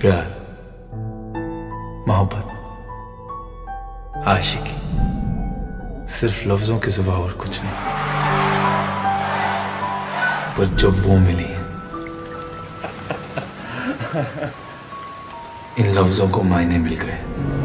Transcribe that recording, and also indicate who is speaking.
Speaker 1: प्यार, मोहब्बत, आशिकी, सिर्फ लफ्जों के सिवा और कुछ नहीं। पर जब वो मिली, इन लफ्जों को मायने मिल गए।